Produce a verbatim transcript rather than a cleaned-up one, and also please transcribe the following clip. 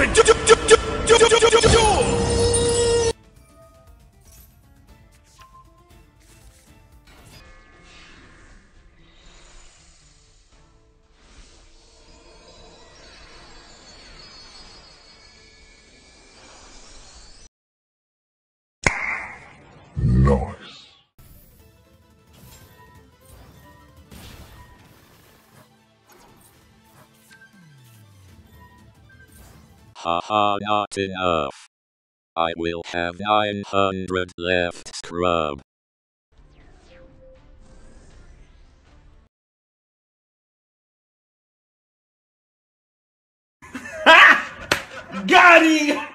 to du- du- du- du- du- du- du- du- duel! Nice. Haha, not enough. I will have nine hundred left, scrub. Got him!